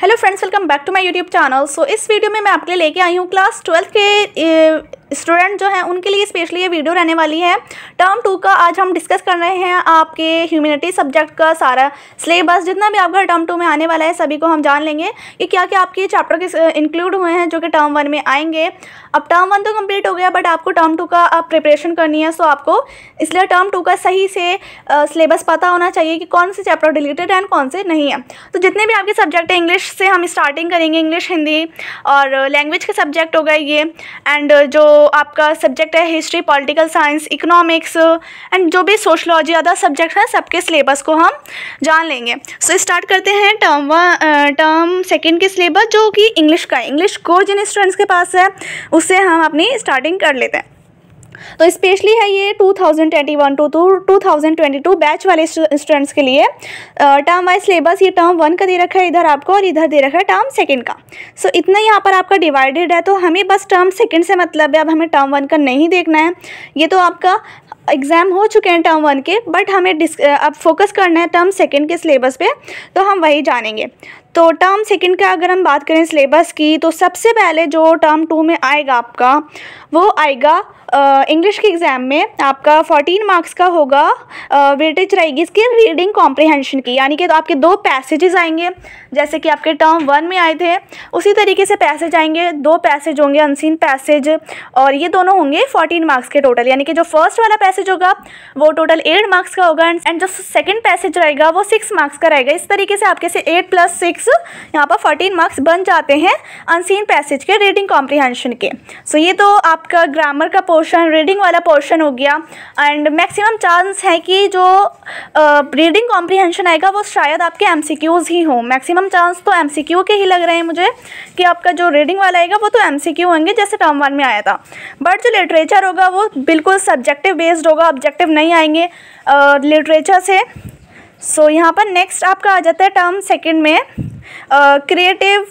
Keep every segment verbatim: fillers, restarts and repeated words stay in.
Hello friends, welcome back to my YouTube channel. So इस video में मैं आपके लिए लेके आई हूँ क्लास ट्वेल्थ के स्टूडेंट जो हैं उनके लिए स्पेशली ये वीडियो रहने वाली है। टर्म टू का आज हम डिस्कस कर रहे हैं आपके ह्यूमैनिटी सब्जेक्ट का सारा सिलेबस जितना भी आपका टर्म टू में आने वाला है सभी को हम जान लेंगे कि क्या क्या आपके चैप्टर के इंक्लूड हुए हैं जो कि टर्म वन में आएंगे। अब टर्म वन तो कंप्लीट हो गया बट आपको टर्म टू का अब प्रिपरेशन करनी है, सो आपको इसलिए टर्म टू का सही से सिलेबस पता होना चाहिए कि कौन से चैप्टर डिलीटेड हैं कौन से नहीं है। तो जितने भी आपके सब्जेक्ट हैं, इंग्लिश से हम स्टार्टिंग करेंगे, इंग्लिश, हिंदी और लैंग्वेज के सब्जेक्ट हो गए ये, एंड जो आपका सब्जेक्ट है history, political science, economics and जो भी सोशलॉजी अदर सब्जेक्ट हैं सबके सिलेबस को हम जान लेंगे। सो so, स्टार्ट करते हैं टर्म वन टर्म सेकेंड के सिलेबस जो कि इंग्लिश का है। इंग्लिश को जिन स्टूडेंट्स के पास है उससे हम अपनी स्टार्टिंग कर लेते हैं। तो स्पेशली है ये two thousand twenty one to two thousand twenty two batch वाले स्टूडेंट्स के लिए टर्म वाइज सिलेबस। ये टर्म वन का दे रखा है इधर आपको और इधर दे रखा है टर्म सेकंड का। सो so, इतना यहाँ पर आपका डिवाइडेड है, तो हमें बस टर्म सेकंड से मतलब है, अब हमें टर्म वन का नहीं देखना है। ये तो आपका एग्ज़ाम हो चुके हैं टर्म वन के, बट हमें डिस्क अब फोकस करना है टर्म सेकंड के सिलेबस पे, तो हम वही जानेंगे। तो टर्म सेकंड का अगर हम बात करें सिलेबस की, तो सबसे पहले जो टर्म टू में आएगा आपका वो आएगा इंग्लिश के एग्ज़ाम में आपका फोर्टीन मार्क्स का होगा। वेटेज रहेगी इसकी रीडिंग कॉम्प्रिहेंशन की, यानी कि तो आपके दो पैसेजेस आएंगे जैसे कि आपके टर्म वन में आए थे, उसी तरीके से पैसेज आएंगे। दो पैसेज होंगे, अनसीन पैसेज, और ये दोनों होंगे फोर्टीन मार्क्स के टोटल, यानी कि जो फर्स्ट वाला पैसेज होगा वो टोटल एट मार्क्स का होगा एंड जो सेकेंड पैसेज रहेगा वो सिक्स मार्क्स का रहेगा। इस तरीके से आपके से एट प्लस सिक्स यहाँ पर फोर्टीन मार्क्स बन जाते हैं अनसीन पैसेज के रीडिंग कॉम्प्रिहेंशन के। सो so, ये तो आपका ग्रामर का पोर्शन, रीडिंग वाला पोर्शन हो गया। एंड मैक्सिमम चांस है कि जो रीडिंग uh, कॉम्प्रिहेंशन आएगा वो शायद आपके एमसीक्यूज ही हों। मैक्सिमम चांस तो एमसीक्यू के ही लग रहे हैं मुझे कि आपका जो रीडिंग वाला आएगा वो तो एमसीक्यू होंगे जैसे टर्म वन में आया था। बट जो लिटरेचर होगा वो बिल्कुल सब्जेक्टिव बेस्ड होगा, ऑब्जेक्टिव नहीं आएंगे लिटरेचर uh, से। सो so, यहाँ पर नेक्स्ट आपका आ जाता है टर्म सेकेंड में क्रिएटिव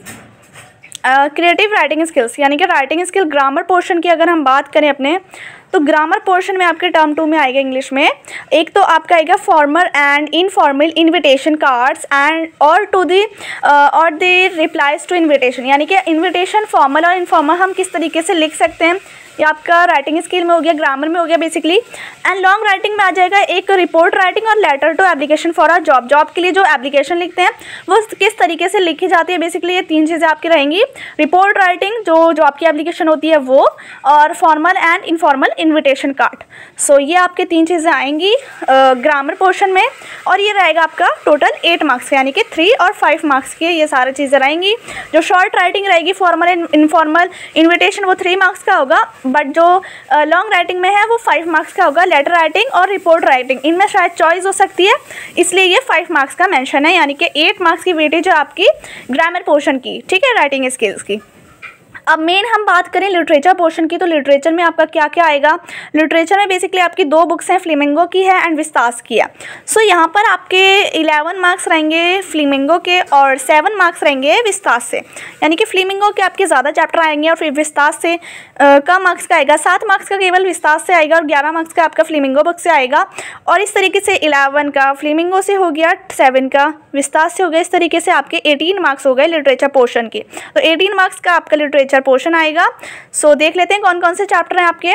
क्रिएटिव राइटिंग स्किल्स, यानी कि राइटिंग स्किल ग्रामर पोर्शन की अगर हम बात करें अपने, तो ग्रामर पोर्शन में आपके टर्म टू में आएगा इंग्लिश में। एक तो आपका आएगा formal and informal invitation cards and और टू दी और द रिप्लाइज टू इनविटेशन, यानी कि इनविटेशन फॉर्मल और इनफॉर्मल हम किस तरीके से लिख सकते हैं। ये आपका राइटिंग स्किल में हो गया, ग्रामर में हो गया बेसिकली। एंड लॉन्ग राइटिंग में आ जाएगा एक रिपोर्ट राइटिंग और letter to application for a job. Job के लिए जो एप्लीकेशन लिखते हैं वो किस तरीके से लिखी जाती है, बेसिकली ये तीन चीज़ें आपकी रहेंगी। रिपोर्ट राइटिंग जो जॉब की एप्लीकेशन होती है वो, और formal and informal invitation card. So ये आपके तीन चीज़ें आएंगी ग्रामर पोर्शन में, और ये रहेगा आपका टोटल एट मार्क्स, यानी कि थ्री और फाइव मार्क्स की ये सारी चीज़ें रहेंगी। जो शॉर्ट राइटिंग रहेगी फॉर्मल एंड इनफॉर्मल इन्विटेशन वो थ्री मार्क्स का होगा, बट जो लॉन्ग राइटिंग में है वो फाइव मार्क्स का होगा। लेटर राइटिंग और रिपोर्ट राइटिंग इनमें शायद चॉइस हो सकती है, इसलिए ये फाइव मार्क्स का मेंशन है, यानी कि एट मार्क्स की वेटेज है आपकी ग्रामर पोर्शन की, ठीक है, राइटिंग स्किल्स की। अब मेन हम बात करें लिटरेचर पोर्शन की, तो लिटरेचर में आपका क्या क्या आएगा। लिटरेचर में बेसिकली आपकी दो बुक्स हैं, फ्लेमिंगो की है एंड विस्तास की है। सो so, यहाँ पर आपके इलेवन मार्क्स रहेंगे फ्लेमिंगो के और सेवन मार्क्स रहेंगे विस्तास से, यानी कि फ्लेमिंगो के आपके ज़्यादा चैप्टर आएंगे और फिर विस्तास से कम मार्क्स का आएगा। सात मार्क्स का केवल विस्तास से आएगा और ग्यारह मार्क्स का आपका फ्लेमिंगो बुक से आएगा। और इस तरीके से इलेवन का फ्लेमिंगो से हो गया, सेवन का विस्तास से हो गया, इस तरीके से आपके एटीन मार्क्स हो गए लिटरेचर पोर्शन के। तो एटीन मार्क्स का आपका लिटरेचर पोर्शन आएगा। सो so, देख लेते हैं कौन कौन से चैप्टर हैं आपके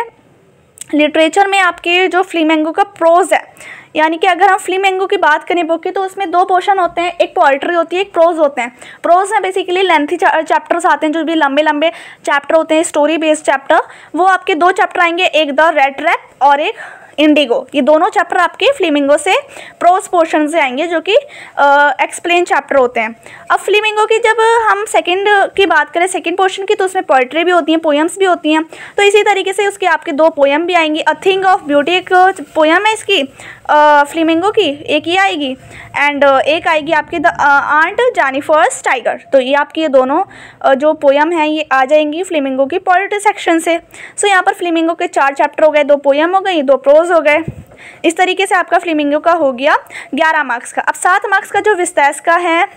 लिटरेचर में। आपके जो फ्लेमिंगो का प्रोज है, यानी कि अगर हम फ्लेमिंगो की बात करें बुक की, तो उसमें दो पोर्शन होते हैं, एक पोइट्री होती है, एक प्रोज होते हैं। प्रोज में बेसिकली लेंथी चैप्टर्स आते हैं, जो भी लंबे लंबे चैप्टर होते हैं, स्टोरी बेस्ड चैप्टर, वो आपके दो चैप्टर आएंगे, एक द रेड रैप और एक इंडिगो। ये दोनों चैप्टर आपके फ्लेमिंगो से प्रोज पोर्शन से आएंगे जो कि एक्सप्लेन चैप्टर होते हैं। अब फ्लेमिंगो की जब हम सेकंड की बात करें, सेकंड पोर्शन की, तो उसमें पोइट्री भी होती हैं, पोएम्स भी होती हैं। तो इसी तरीके से उसके आपके दो पोएम भी आएंगी। अ थिंग ऑफ ब्यूटी एक पोएम है इसकी फ्लेमिंगो की, एक ये आएगी एंड एक आएगी आपकी द आंट जेनिफर्स टाइगर। तो ये आपकी ये दोनों जो पोएम हैं ये आ जाएंगी फ्लेमिंगो की पोइट्री सेक्शन से। सो यहाँ पर फ्लेमिंगो के चार चैप्टर हो गए, दो पोएम हो गई, दो प्रोज हो गए। इस तरीके से आपका फ्लेमिंगो का हो गया ग्यारह मार्क्स का। अब सात मार्क्स का जो विस्तास का है,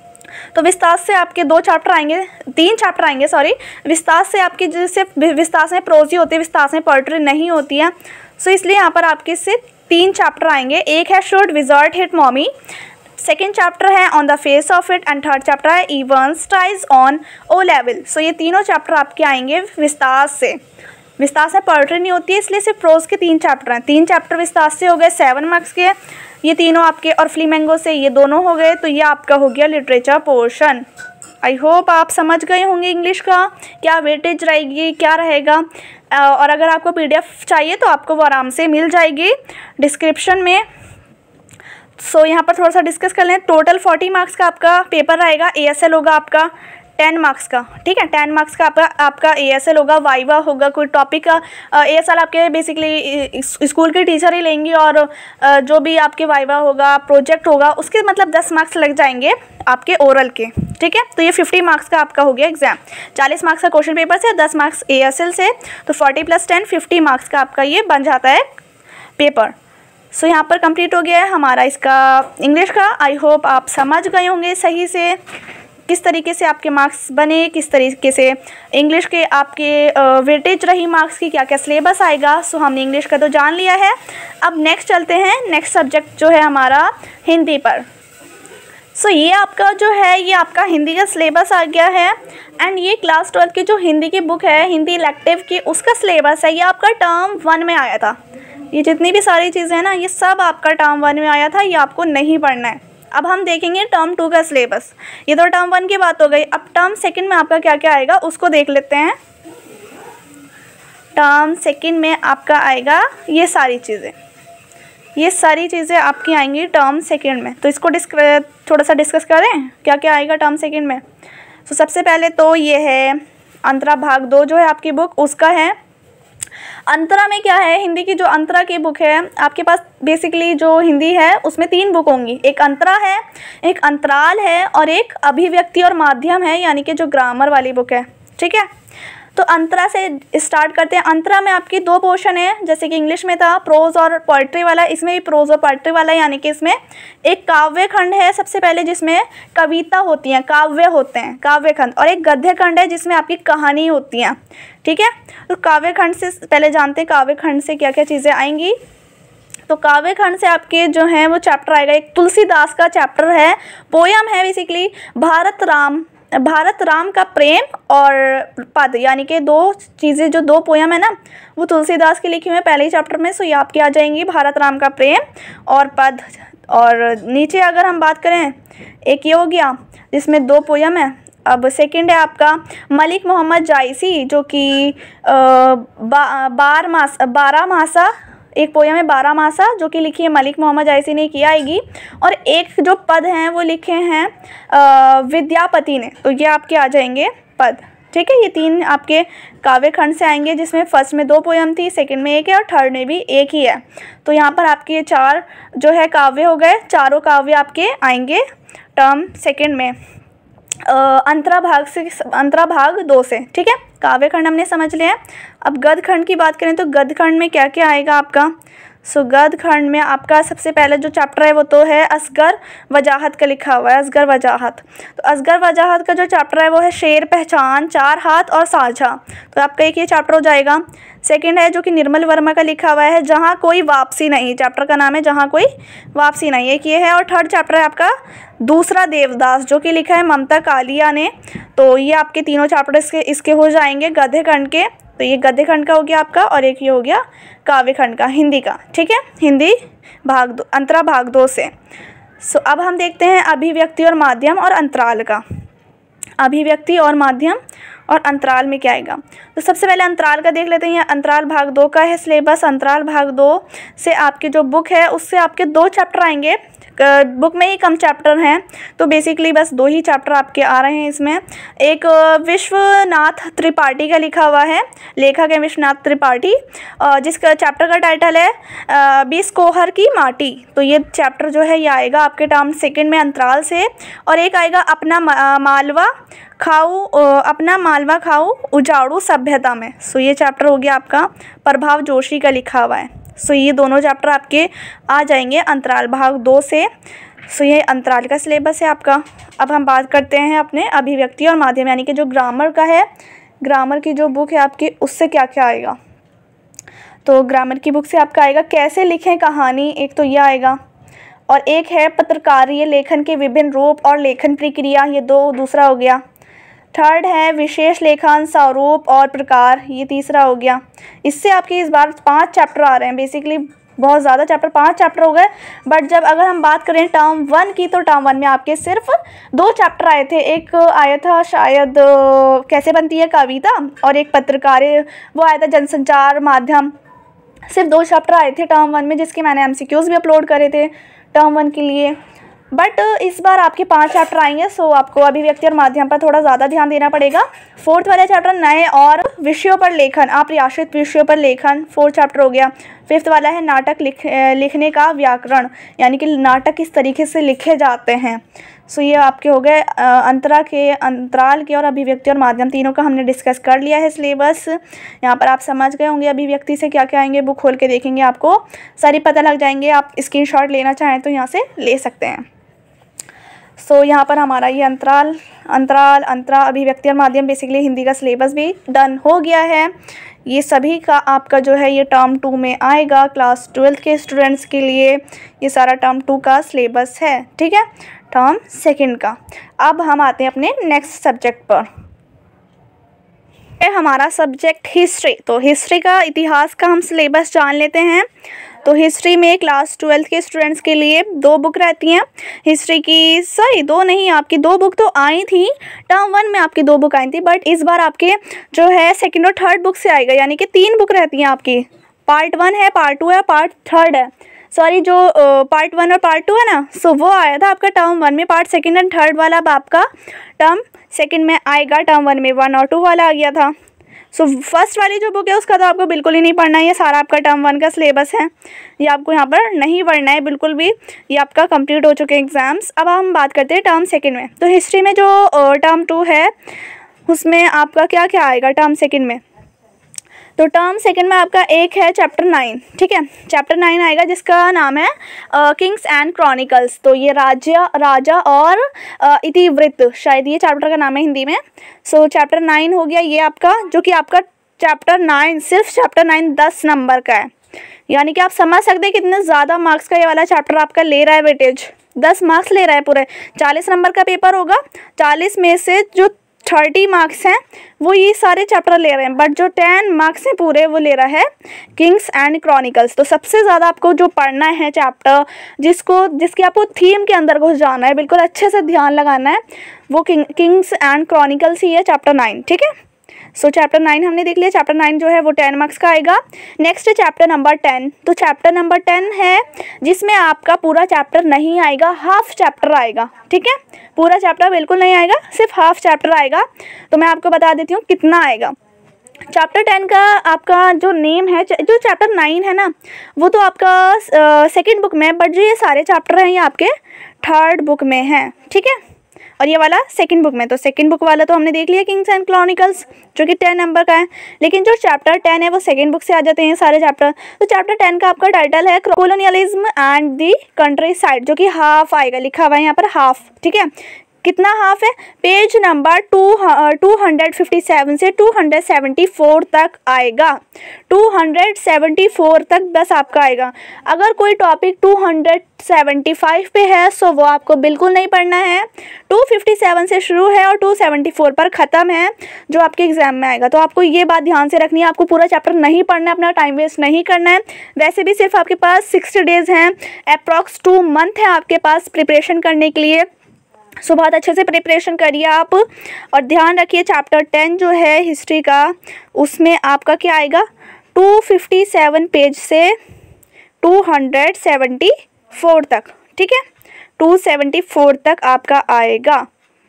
तो विस्तास से आपके दो चैप्टर आएंगे, तीन चैप्टर आएंगे सॉरी। विस्तास से आपकी जैसे विस्तास में प्रोज ही होती है, विस्तास में पोइट्री नहीं होती है। सो इसलिए यहाँ पर आपके से तीन चैप्टर आएंगे। एक है should wizard hit mommy second chapter है on the face of it and third chapter है इवन स्टाइज ऑन ओ लेवल। सो ये तीनों चैप्टर आपके आएंगे विस्तार से। विस्तार से पोएट्री नहीं होती है, इसलिए सिर्फ प्रोज के तीन चैप्टर हैं। तीन चैप्टर विस्तार से हो गए सेवन मार्क्स के, ये तीनों आपके, और फ्लीमेंगो से ये दोनों हो गए। तो ये आपका हो गया लिटरेचर पोर्शन। आई होप आप समझ गए होंगे इंग्लिश का क्या वेटेज रहेगी, क्या रहेगा। और अगर आपको पीडीएफ चाहिए तो आपको वो आराम से मिल जाएगी डिस्क्रिप्शन में। सो so, यहाँ पर थोड़ा सा डिस्कस कर लें। टोटल फोर्टी मार्क्स का आपका पेपर रहेगा। एएसएल होगा आपका टेन मार्क्स का, ठीक है। टेन मार्क्स का आपका आपका एएसएल होगा, वाइवा होगा, कोई टॉपिक का। एएसएल आपके बेसिकली स्कूल के टीचर ही लेंगे, और जो भी आपके वाइवा होगा, प्रोजेक्ट होगा, उसके मतलब दस मार्क्स लग जाएंगे आपके ओरल के, ठीक है। तो ये फिफ्टी मार्क्स का आपका हो गया एग्जाम। चालीस मार्क्स का क्वेश्चन पेपर से, दस मार्क्स एएसएल से, तो forty plus ten fifty marks का आपका ये बन जाता है पेपर। सो so, यहाँ पर कंप्लीट हो गया है हमारा इसका इंग्लिश का। आई होप आप समझ गए होंगे सही से किस तरीके से आपके मार्क्स बने, किस तरीके से इंग्लिश के आपके वेटेज रही मार्क्स की, क्या क्या सिलेबस आएगा। सो so, हमने इंग्लिश का तो जान लिया है। अब नेक्स्ट चलते हैं, नेक्स्ट सब्जेक्ट जो है हमारा हिंदी पर। सो so, ये आपका जो है ये आपका हिंदी का सिलेबस आ गया है। एंड ये क्लास ट्वेल्थ की जो हिंदी की बुक है, हिंदी इलेक्टिव की, उसका सिलेबस है। ये आपका टर्म वन में आया था। ये जितनी भी सारी चीज़ें हैं ना, ये सब आपका टर्म वन में आया था, ये आपको नहीं पढ़ना है। अब हम देखेंगे टर्म टू का सिलेबस। ये तो टर्म वन की बात हो गई। अब टर्म सेकंड में आपका क्या क्या आएगा उसको देख लेते हैं। टर्म सेकंड में आपका आएगा ये सारी चीज़ें, ये सारी चीज़ें आपकी आएंगी टर्म सेकंड में। तो इसको डिस्क थोड़ा सा डिस्कस करें क्या क्या आएगा टर्म सेकंड में। तो सबसे पहले तो ये है अंतरा भाग दो जो है आपकी बुक, उसका है। अंतरा में क्या है, हिंदी की जो अंतरा की बुक है आपके पास, बेसिकली जो हिंदी है उसमें तीन बुक होंगी। एक अंतरा है, एक अंतराल है, और एक अभिव्यक्ति और माध्यम है, यानी कि जो ग्रामर वाली बुक है, ठीक है। तो अंतरा से स्टार्ट करते हैं। अंतरा में आपकी दो पोर्शन है, जैसे कि इंग्लिश में था प्रोज और पोइट्री वाला, इसमें भी प्रोज और पोइट्री वाला, यानी कि इसमें एक काव्य खंड है सबसे पहले जिसमें कविता होती हैं, काव्य होते हैं काव्य खंड, और एक गद्य खंड है जिसमें आपकी कहानी होती हैं, ठीक है। तो काव्य खंड से पहले जानते हैं काव्य खंड से क्या क्या चीज़ें आएंगी। तो काव्य खंड से आपके जो हैं वो चैप्टर आएगा, एक तुलसीदास का चैप्टर है, पोयम है बेसिकली, भारत राम भारत राम का प्रेम और पद, यानी कि दो चीज़ें, जो दो पोयम है ना वो तुलसीदास की लिखी हुई है पहले ही चैप्टर में। सो ये आपकी आ जाएंगी भारत राम का प्रेम और पद। और नीचे अगर हम बात करें, एक ये हो गया जिसमें दो पोयम है। अब सेकंड है आपका मलिक मोहम्मद जायसी, जो कि बा, बार मास बारह मासा, एक पोयम है बारह मासा जो कि लिखी है मलिक मोहम्मद जायसी ने किया आएगी। और एक जो पद हैं वो लिखे हैं विद्यापति ने, तो ये आपके आ जाएंगे पद, ठीक है। ये तीन आपके काव्य खंड से आएंगे, जिसमें फर्स्ट में दो पोयम थी, सेकंड में एक है, और थर्ड में भी एक ही है। तो यहाँ पर आपके ये चार जो है काव्य हो गए, चारों काव्य आपके आएंगे टर्म सेकंड में अंतरा भाग से, अंतरा भाग दो से, ठीक है। काव्य खंड हमने समझ लिया है। अब गद्य खंड की बात करें तो गद्य खंड में क्या क्या आएगा आपका। सो गद्य खंड में आपका सबसे पहले जो चैप्टर है वो तो है असगर वजाहत का लिखा हुआ है, असगर वजाहत। तो असगर वजाहत का जो चैप्टर है वो है शेर पहचान, चार हाथ और साझा। तो आपका एक ये चैप्टर हो जाएगा। सेकंड है जो कि निर्मल वर्मा का लिखा हुआ है, जहाँ कोई वापसी नहीं, चैप्टर का नाम है जहाँ कोई वापसी नहीं, एक ये है। और थर्ड चैप्टर है आपका दूसरा देवदास, जो कि लिखा है ममता कालिया ने। तो ये आपके तीनों चैप्टर इसके इसके हो जाएंगे गद्य खंड के। तो ये गद्य खंड का हो गया आपका, और एक ये हो गया काव्य खंड का, हिंदी का, ठीक है। हिंदी भाग दो, अंतरा भाग दो से। सो अब हम देखते हैं अभिव्यक्ति और माध्यम और अंतराल का। अभिव्यक्ति और माध्यम और अंतराल में क्या आएगा। तो सबसे पहले अंतराल का देख लेते हैं। अंतराल भाग दो का है सिलेबस। अंतराल भाग दो से आपकी जो बुक है उससे आपके दो चैप्टर आएंगे। बुक में ही कम चैप्टर हैं, तो बेसिकली बस दो ही चैप्टर आपके आ रहे हैं इसमें। एक विश्वनाथ त्रिपाठी का लिखा हुआ है, लेखक है विश्वनाथ त्रिपाठी, जिसका चैप्टर का टाइटल है बीस कोहर की माटी। तो ये चैप्टर जो है ये आएगा आपके टर्म सेकंड में अंतराल से। और एक आएगा अपना मालवा खाऊ, अपना मालवा खाऊ उजाड़ू सभ्यता में। सो ये चैप्टर हो गया आपका प्रभाव जोशी का लिखा हुआ है। सो ये दोनों चैप्टर आपके आ जाएंगे अंतराल भाग दो से। सो ये अंतराल का सिलेबस है आपका। अब हम बात करते हैं अपने अभिव्यक्ति और माध्यम, यानी कि जो ग्रामर का है, ग्रामर की जो बुक है आपकी उससे क्या क्या आएगा। तो ग्रामर की बुक से आपका आएगा कैसे लिखें कहानी, एक तो ये आएगा। और एक है पत्रकारीय लेखन के विभिन्न रूप और लेखन प्रक्रिया, ये दो दूसरा हो गया। थर्ड है विशेष लेखन स्वरूप और प्रकार, ये तीसरा हो गया। इससे आपके इस बार पांच चैप्टर आ रहे हैं, बेसिकली बहुत ज़्यादा चैप्टर, पांच चैप्टर हो गए। बट जब अगर हम बात करें टर्म वन की, तो टर्म वन में आपके सिर्फ दो चैप्टर आए थे। एक आया था शायद कैसे बनती है कविता, और एक पत्रकारिता, वो आया था जनसंचार माध्यम। सिर्फ दो चैप्टर आए थे टर्म वन में, जिसके मैंने एमसीक्यूज़ भी अपलोड करे थे टर्म वन के लिए। बट इस बार आपके पांच चैप्टर आएंगे, सो आपको अभिव्यक्ति और माध्यम पर थोड़ा ज़्यादा ध्यान देना पड़ेगा। फोर्थ वाला चैप्टर नए और विषयों पर लेखन, अप्रत्याशित विषयों पर लेखन, फोर्थ चैप्टर हो गया। फिफ्थ वाला है नाटक लिख लिखने का व्याकरण, यानी कि नाटक किस तरीके से लिखे जाते हैं। सो ये आपके हो गए अंतरा के अंतराल के और अभिव्यक्ति और माध्यम, तीनों का हमने डिस्कस कर लिया है सिलेबस। यहाँ पर आप समझ गए होंगे अभिव्यक्ति से क्या क्या आएंगे, बुक खोल के देखेंगे आपको सारी पता लग जाएंगे। आप स्क्रीनशॉट लेना चाहें तो यहाँ से ले सकते हैं। सो so, यहाँ पर हमारा ये अंतराल अंतराल अंतरा अभिव्यक्ति और माध्यम, बेसिकली हिंदी का सिलेबस भी डन हो गया है। ये सभी का आपका जो है ये टर्म टू में आएगा, क्लास ट्वेल्थ के स्टूडेंट्स के लिए ये सारा टर्म टू का सिलेबस है, ठीक है, टर्म सेकंड का। अब हम आते हैं अपने नेक्स्ट सब्जेक्ट पर। हमारा सब्जेक्ट हिस्ट्री, तो हिस्ट्री का इतिहास का हम सिलेबस जान लेते हैं। तो हिस्ट्री में क्लास ट्वेल्थ के स्टूडेंट्स के लिए दो बुक रहती हैं हिस्ट्री की, सॉरी दो नहीं, आपकी दो बुक तो आई थी, टर्म वन में आपकी दो बुक आई थी, बट इस बार आपके जो है सेकंड और थर्ड बुक से आएगा, यानी कि तीन बुक रहती हैं आपकी। पार्ट वन है, पार्ट टू है, पार्ट थर्ड है। सॉरी जो पार्ट वन और पार्ट टू है ना, सो वो आया था आपका टर्म वन में। पार्ट सेकंड एंड थर्ड वाला अब आपका टर्म सेकंड में आएगा। टर्म वन में वन और टू वाला आ गया था। सो so, फर्स्ट वाली जो बुक है उसका तो आपको बिल्कुल ही नहीं पढ़ना है, ये सारा आपका टर्म वन का सिलेबस है, ये आपको यहाँ पर नहीं पढ़ना है बिल्कुल भी, ये आपका कंप्लीट हो चुके हैं एग्ज़ाम्स। अब हम बात करते हैं टर्म सेकंड में। तो हिस्ट्री में जो टर्म टू है उसमें आपका क्या क्या आएगा टर्म सेकंड में। तो टर्म सेकंड में आपका एक है चैप्टर नाइन, ठीक है, चैप्टर नाइन आएगा जिसका नाम है किंग्स एंड क्रॉनिकल्स। तो ये राज्य राजा और uh, इतिवृत्त, शायद ये चैप्टर का नाम है हिंदी में। सो चैप्टर नाइन हो गया ये आपका, जो कि आपका चैप्टर नाइन, सिर्फ चैप्टर नाइन दस नंबर का है, यानी कि आप समझ सकते हैं कितने ज़्यादा मार्क्स का ये वाला चैप्टर आपका ले रहा है वेटेज, दस मार्क्स ले रहा है पूरे। चालीस नंबर का पेपर होगा, चालीस में से जो थर्टी मार्क्स हैं वो ये सारे चैप्टर ले रहे हैं, बट जो टेन मार्क्स हैं पूरे वो ले रहा है किंग्स एंड क्रॉनिकल्स। तो सबसे ज़्यादा आपको जो पढ़ना है चैप्टर, जिसको जिसके आपको थीम के अंदर घुस जाना है, बिल्कुल अच्छे से ध्यान लगाना है, वो किंग किंग्स एंड क्रॉनिकल्स ही है चैप्टर नाइन, ठीक है। सो चैप्टर नाइन हमने देख लिया, चैप्टर नाइन जो है वो टेन मार्क्स का आएगा। नेक्स्ट है चैप्टर नंबर टेन। तो चैप्टर नंबर टेन है जिसमें आपका पूरा चैप्टर नहीं आएगा, हाफ चैप्टर आएगा, ठीक है, पूरा चैप्टर बिल्कुल नहीं आएगा, सिर्फ हाफ चैप्टर आएगा। तो मैं आपको बता देती हूँ कितना आएगा। चैप्टर टेन का आपका जो नेम है, जो चैप्टर नाइन है ना वो तो आपका सेकेंड बुक में है, बट जो ये सारे चैप्टर हैं ये आपके थर्ड बुक में हैं, ठीक है, और ये वाला सेकंड बुक में। तो सेकंड बुक वाला तो हमने देख लिया किंग्स एंड क्रॉनिकल्स, जो कि टेन नंबर का है, लेकिन जो चैप्टर टेन है वो सेकंड बुक से आ जाते हैं सारे चैप्टर। तो चैप्टर टेन का आपका टाइटल है colonialism and the countryside, जो कि हाफ आएगा, लिखा हुआ है यहाँ पर हाफ, ठीक है। कितना हाफ है, page number two two hundred fifty seven से टू हंड्रेड सेवेंटी फोर तक आएगा, टू हंड्रेड सेवेंटी फोर तक बस आपका आएगा। अगर कोई topic two hundred seventy five पे है सो वो आपको बिल्कुल नहीं पढ़ना है, टू फिफ्टी सेवन से शुरू है और टू सेवेंटी फोर पर ख़त्म है जो आपके एग्जाम में आएगा। तो आपको ये बात ध्यान से रखनी है, आपको पूरा चैप्टर नहीं पढ़ना है, अपना टाइम वेस्ट नहीं करना है। वैसे भी सिर्फ आपके पास सिक्सटी डेज़ हैं, अप्रॉक्स टू मंथ है आपके पास प्रिपरेशन करने के लिए। सो बहुत अच्छे से प्रिपरेशन करिए आप, और ध्यान रखिए चैप्टर टेन जो है हिस्ट्री का, उसमें आपका क्या आएगा, टू फिफ्टी सेवन पेज से टू हंड्रेड सेवेंटी फोर तक, ठीक है, टू सेवेंटी फोर तक आपका आएगा,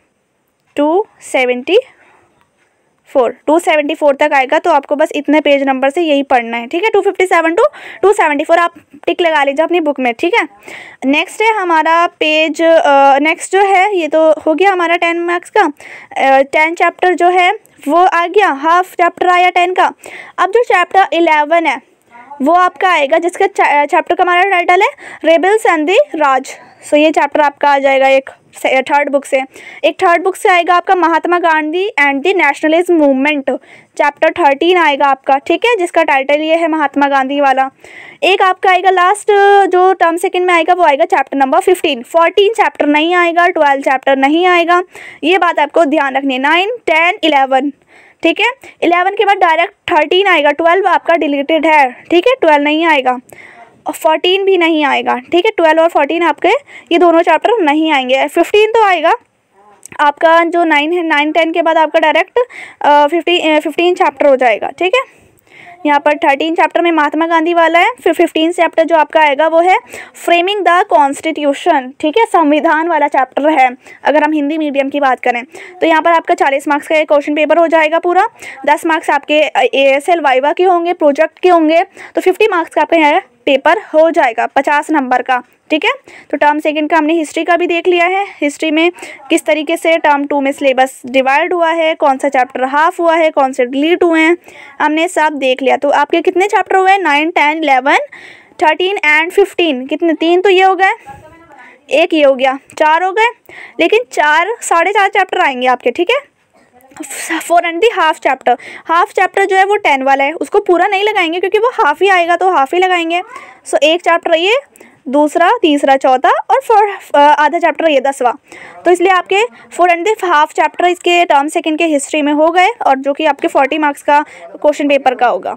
two seventy four two seventy four तक आएगा। तो आपको बस इतने पेज नंबर से यही पढ़ना है, ठीक है, two fifty seven to two seventy four आप टिक लगा लीजिए अपनी बुक में, ठीक है। नेक्स्ट है हमारा पेज, नेक्स्ट जो है ये तो हो गया हमारा टेन मार्क्स का, टेन चैप्टर जो है वो आ गया, हाफ चैप्टर आया टेन का। अब जो चैप्टर इलेवन है वो आपका आएगा, जिसका चैप्टर का हमारा टाइटल है rebels and the Raj, so ये चैप्टर आपका आ जाएगा एक थर्ड बुक से। एक थर्ड बुक से आएगा आपका Mahatma Gandhi and the nationalism movement, chapter thirteen आएगा आपका, ठीक है, जिसका टाइटल ये है महात्मा गांधी वाला। एक आपका आएगा लास्ट जो टर्म सेकंड में आएगा वो आएगा chapter number fifteen. Fourteen chapter नहीं आएगा, ट्वेल्व चैप्टर नहीं आएगा, ये बात आपको ध्यान रखनी है। नाइन टेन इलेवन, ठीक है, इलेवन के बाद डायरेक्ट थर्टीन आएगा, ट्वेल्व आपका डिलीटेड है, ठीक है, ट्वेल्व नहीं आएगा और फोर्टीन भी नहीं आएगा, ठीक है, ट्वेल्व और फोर्टीन आपके ये दोनों चैप्टर नहीं आएंगे। फिफ्टीन तो आएगा आपका, जो नाइन है, नाइन टेन के बाद आपका डायरेक्ट फिफ्टी फिफ्टीन चैप्टर हो जाएगा, ठीक है। यहाँ पर थर्टीन चैप्टर में महात्मा गांधी वाला है, फिर फिफ्टीन चैप्टर जो आपका आएगा वो है फ्रेमिंग द कॉन्स्टिट्यूशन, ठीक है, संविधान वाला चैप्टर है अगर हम हिंदी मीडियम की बात करें तो। यहाँ पर आपका चालीस मार्क्स का एक क्वेश्चन पेपर हो जाएगा पूरा, दस मार्क्स आपके ए एस एल वाइवा के होंगे, प्रोजेक्ट के होंगे, तो फिफ्टी मार्क्स का आपका यहाँ पेपर हो जाएगा पचास नंबर का, ठीक है। तो टर्म सेकंड का हमने हिस्ट्री का भी देख लिया है, हिस्ट्री में किस तरीके से टर्म टू में सिलेबस डिवाइड हुआ है, कौन सा चैप्टर हाफ हुआ है, कौन से डिलीट हुए हैं, हमने सब देख लिया। तो आपके कितने चैप्टर हुए? Nine ten eleven thirteen and fifteen, कितने? तीन तो ये हो गए, एक ये हो गया, चार हो गए, लेकिन चार साढ़े चार चैप्टर आएंगे आपके, ठीक है। Four and the half chapter, half chapter जो है वो टेन वाला है, उसको पूरा नहीं लगाएंगे क्योंकि वो हाफ ही आएगा तो हाफ ही लगाएंगे। सो एक चैप्टर ये, दूसरा, तीसरा, चौथा और फोर आधा चैप्टर ये दसवां, तो इसलिए आपके four and the half chapter इसके टर्म सेकंड के हिस्ट्री में हो गए और जो कि आपके फोर्टी मार्क्स का क्वेश्चन पेपर का होगा।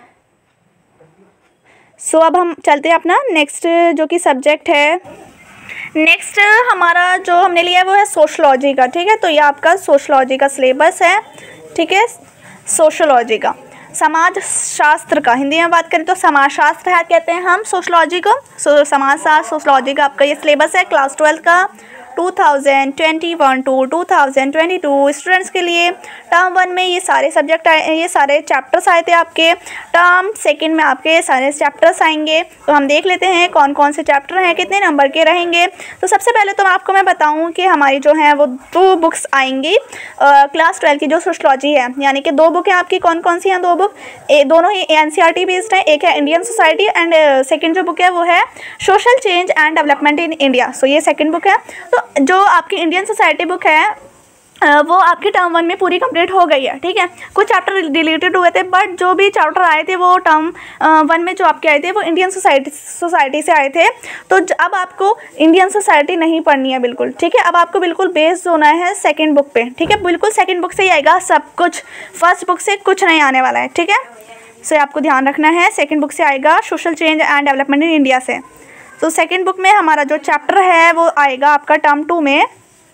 सो अब हम चलते हैं अपना नेक्स्ट जो कि सब्जेक्ट है। नेक्स्ट हमारा जो हमने लिया है वो है सोशलॉजी का, ठीक है। तो ये आपका सोशलॉजी का सिलेबस है, ठीक है, सोशलॉजी का, समाज शास्त्र का, हिंदी में बात करें तो समाज शास्त्र है कहते हैं हम सोशलॉजी को। सो समाज शास्त्र सोशलॉजी का आपका ये सिलेबस है क्लास ट्वेल्थ का two thousand twenty one to two thousand twenty two students के लिए। टर्म वन में ये सारे सब्जेक्ट आए, ये सारे चैप्टर्स आए थे आपके, टर्म सेकंड में आपके सारे चैप्टर्स आएंगे। तो हम देख लेते हैं कौन कौन से चैप्टर हैं, कितने नंबर के रहेंगे। तो सबसे पहले तो आपको मैं बताऊं कि हमारी जो है वो दो बुक्स आएंगी क्लास ट्वेल्थ की जो सोशलॉजी है, यानी कि दो बुक है आपकी। कौन कौन सी हैं दो बुक? ए, दोनों ही N C R T based है, एक है इंडियन सोसाइटी एंड सेकेंड जो बुक है वो है social change and development in India. So ये सेकेंड बुक है। तो जो आपकी इंडियन सोसाइटी बुक है वो आपकी टर्म वन में पूरी कंप्लीट हो गई है, ठीक है। कुछ चैप्टर डिलीटेड हुए थे बट जो भी चैप्टर आए थे वो टर्म वन में जो आपके आए थे वो इंडियन सोसाइटी सोसाइटी से आए थे। तो अब आपको इंडियन सोसाइटी नहीं पढ़नी है बिल्कुल, ठीक है। अब आपको बिल्कुल बेस्ड होना है सेकंड बुक पे, ठीक है। बिल्कुल सेकंड बुक से ही आएगा सब कुछ, फर्स्ट बुक से कुछ नहीं आने वाला है, ठीक है। सो आपको ध्यान रखना है, सेकेंड बुक से आएगा social change and development in India से। तो सेकेंड बुक में हमारा जो चैप्टर है वो आएगा आपका टर्म टू में।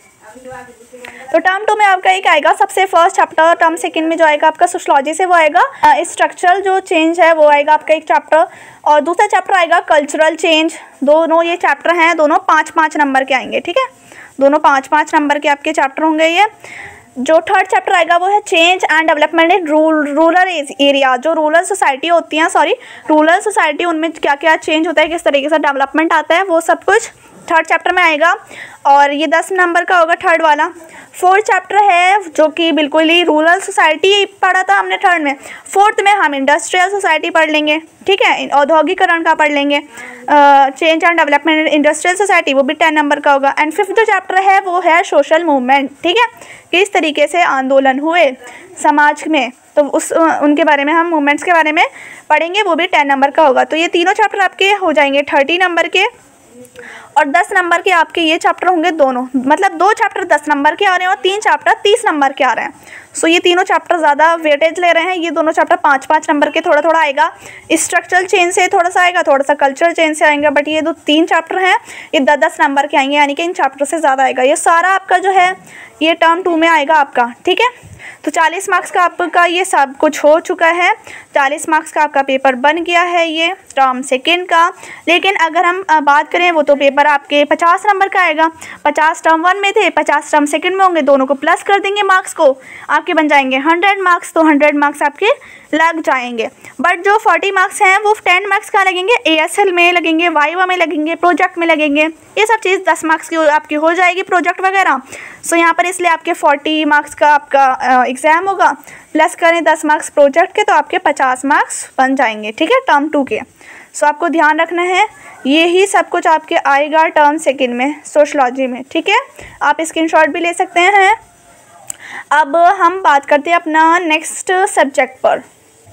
तो टर्म टू में आपका एक आएगा सबसे फर्स्ट चैप्टर, टर्म सेकंड में जो आएगा आपका सोशलॉजी से वो आएगा स्ट्रक्चरल जो चेंज है वो आएगा आपका एक चैप्टर, और दूसरा चैप्टर आएगा कल्चरल चेंज। दोनों ये चैप्टर हैं, दोनों पाँच पाँच नंबर के आएंगे, ठीक है। दोनों पाँच पाँच नंबर के आपके चैप्टर होंगे ये। जो थर्ड चैप्टर आएगा वो है change and development in rural area. जो रूरल सोसाइटी होती हैं, सॉरी रूरल सोसाइटी, उनमें क्या क्या चेंज होता है, किस तरीके से डेवलपमेंट आता है, वो सब कुछ थर्ड चैप्टर में आएगा और ये दस नंबर का होगा थर्ड वाला। फोर्थ चैप्टर है जो कि बिल्कुल ही रूरल सोसाइटी पढ़ा था हमने थर्ड में, फोर्थ में हम इंडस्ट्रियल सोसाइटी पढ़ लेंगे, ठीक है, औद्योगिकरण का पढ़ लेंगे, change and development industrial society, वो भी टेन नंबर का होगा। एंड फिफ्थ जो चैप्टर है वो है सोशल मूवमेंट, ठीक है, किस तरीके से आंदोलन हुए समाज में, तो उस उनके बारे में हम मूवमेंट्स के बारे में पढ़ेंगे, वो भी टेन नंबर का होगा। तो ये तीनों चैप्टर आपके हो जाएंगे थर्टी नंबर के और दस नंबर के आपके ये चैप्टर होंगे दोनों, मतलब दो चैप्टर दस नंबर के आ रहे हैं और तीन चैप्टर तीस नंबर के आ रहे हैं। सो ये तीनों चैप्टर ज़्यादा वेटेज ले रहे हैं, ये दोनों चैप्टर पाँच पाँच नंबर के थोड़ा थोड़ा आएगा, स्ट्रक्चरल चेंज से थोड़ा सा आएगा, थोड़ा सा कल्चरल चेंज से आएंगे, बट ये दो तीन चैप्टर हैं ये दस दस नंबर के आएंगे, यानी कि इन चैप्टर से ज़्यादा आएगा। ये सारा आपका जो है ये टर्म टू में आएगा आपका, ठीक है। तो चालीस मार्क्स का आपका ये सब कुछ हो चुका है, चालीस मार्क्स का आपका पेपर बन गया है ये टर्म सेकंड का। लेकिन अगर हम बात करें वो तो पेपर आपके पचास नंबर का आएगा, पचास टर्म वन में थे, पचास टर्म सेकंड में होंगे, दोनों को प्लस कर देंगे मार्क्स को, आपके बन जाएंगे हंड्रेड मार्क्स। तो हंड्रेड मार्क्स आपके लग जाएंगे, बट जो फोर्टी मार्क्स हैं वो टेन मार्क्स का लगेंगे, ए एस एल में लगेंगे, वाइवा में लगेंगे, प्रोजेक्ट में लगेंगे, ये सब चीज़ दस मार्क्स की आपकी हो जाएगी, प्रोजेक्ट वगैरह। सो यहाँ पर इसलिए आपके फोर्टी मार्क्स का आपका एग्ज़ाम होगा, प्लस करें दस मार्क्स प्रोजेक्ट के तो आपके पचास मार्क्स बन जाएंगे, ठीक है, टर्म टू के। सो आपको ध्यान रखना है, ये ही सब कुछ आपके आएगा टर्म सेकंड में सोशलॉजी में, ठीक है। आप स्क्रीनशॉट भी ले सकते हैं। अब हम बात करते हैं अपना नेक्स्ट सब्जेक्ट पर।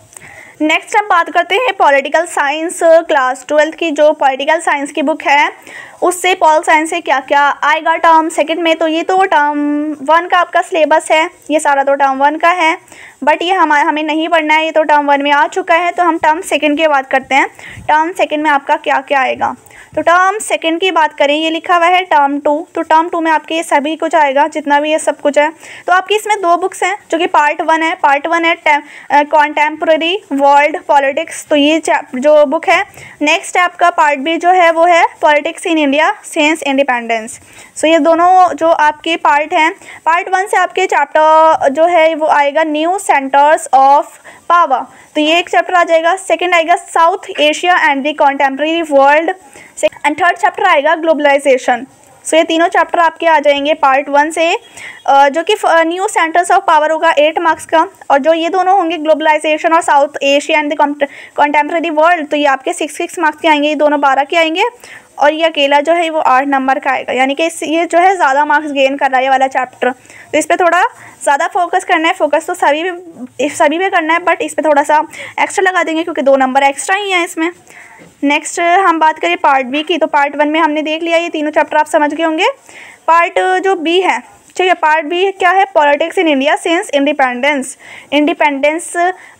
नेक्स्ट हम बात करते हैं पॉलिटिकल साइंस क्लास ट्वेल्थ की, जो पॉलिटिकल साइंस की बुक है उससे पॉल साइंस से क्या क्या आएगा टर्म सेकंड में। तो ये तो टर्म वन का आपका सिलेबस है, ये सारा तो टर्म वन का है, बट ये हमारा हमें नहीं पढ़ना है, ये तो टर्म वन में आ चुका है। तो हम टर्म सेकंड की बात करते हैं, टर्म सेकंड में आपका क्या क्या आएगा। तो टर्म सेकंड की बात करें, ये लिखा हुआ है टर्म टू, तो टर्म टू में आपके ये सभी कुछ आएगा, जितना भी ये सब कुछ है। तो आपकी इसमें दो बुक्स हैं जो कि पार्ट वन है, पार्ट वन है कॉन्टेम्प्रेरी वर्ल्ड पॉलिटिक्स, तो ये जो बुक है। नेक्स्ट आपका पार्ट बी जो है वो है politics in India since independence. So ये दोनों जो आपके पार्ट हैं, पार्ट वन से आपके चैप्टर जो है वो आएगा न्यू सेंटर्स ऑफ पावर, तो ये एक चैप्टर आ जाएगा। सेकंड आएगा South Asia and the contemporary world, and third chapter आएगा ग्लोबलाइजेशन। सो ये तीनों चैप्टर आपके आ जाएंगे पार्ट वन से, जो कि न्यू सेंटर्स ऑफ पावर होगा एट मार्क्स का, और जो ये दोनों होंगे ग्लोबलाइजेशन और South Asia and the contemporary world, तो ये आपके सिक्स सिक्स मार्क्स के आएंगे, ये दोनों बारह के आएंगे, और ये अकेला जो है वो आठ नंबर का आएगा। यानी कि इस ये जो है ज़्यादा मार्क्स गेन कर रहा है ये वाला चैप्टर, तो इस पर थोड़ा ज़्यादा फोकस करना है। फोकस तो सभी भी सभी पे करना है, बट इस पर थोड़ा सा एक्स्ट्रा लगा देंगे क्योंकि दो नंबर एक्स्ट्रा ही हैं इसमें। नेक्स्ट हम बात करें पार्ट बी की, तो पार्ट वन में हमने देख लिया, ये तीनों चैप्टर आप समझ गए होंगे। पार्ट जो बी है, ठीक है, पार्ट बी क्या है, politics in India since independence. Independence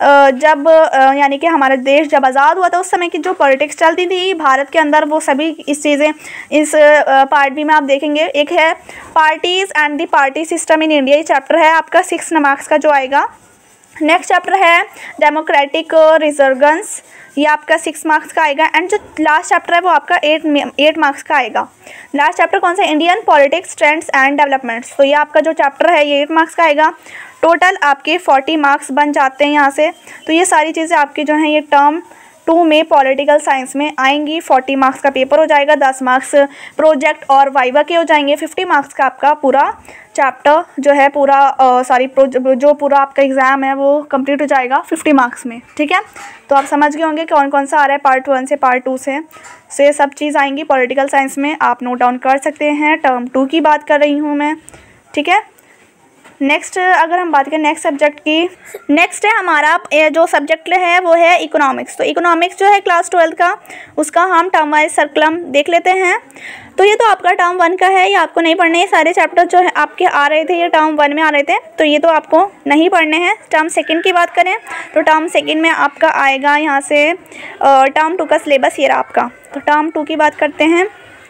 जब यानी कि हमारा देश जब आज़ाद हुआ था उस समय की जो पॉलिटिक्स चलती थी भारत के अंदर, वो सभी इस चीज़ें इस पार्ट बी में आप देखेंगे। एक है parties and the party system in India, ये चैप्टर है आपका सिक्स मार्क्स का जो आएगा। नेक्स्ट चैप्टर है डेमोक्रेटिक रिजर्वेंस, ये आपका सिक्स मार्क्स का आएगा। एंड जो लास्ट चैप्टर है वो आपका एट एट मार्क्स का आएगा। लास्ट चैप्टर कौन सा, Indian politics trends and developments, तो ये आपका जो चैप्टर है ये एट मार्क्स का आएगा। टोटल आपके फोर्टी मार्क्स बन जाते हैं यहाँ से। तो ये सारी चीज़ें आपकी जो हैं ये टर्म टू में पॉलिटिकल साइंस में आएंगी। फोर्टी मार्क्स का पेपर हो जाएगा, दस मार्क्स प्रोजेक्ट और वाइवा के हो जाएंगे, फिफ्टी मार्क्स का आपका पूरा चैप्टर जो है पूरा सॉरी जो पूरा आपका एग्ज़ाम है वो कंप्लीट हो जाएगा फिफ्टी मार्क्स में, ठीक है। तो आप समझ गए होंगे कौन कौन सा आ रहा है पार्ट वन से पार्ट टू से। सो ये सब चीज़ आएंगी पॉलिटिकल साइंस में, आप नोट डाउन कर सकते हैं। टर्म टू की बात कर रही हूँ मैं, ठीक है। नेक्स्ट अगर हम बात करें नेक्स्ट सब्जेक्ट की, नेक्स्ट है हमारा जो सब्जेक्ट है वो है इकोनॉमिक्स। तो इकोनॉमिक्स जो है क्लास ट्वेल्थ का, उसका हम टर्म वाइज सर्कुलम देख लेते हैं। तो ये तो आपका टर्म वन का है, ये आपको नहीं पढ़ने, सारे चैप्टर जो है आपके आ रहे थे ये टर्म वन में आ रहे थे, तो ये तो आपको नहीं पढ़ने हैं। टर्म सेकंड की बात करें तो टर्म सेकंड में आपका आएगा यहाँ से टर्म टू का सिलेबस, ये रहा आपका। तो टर्म टू की बात करते हैं।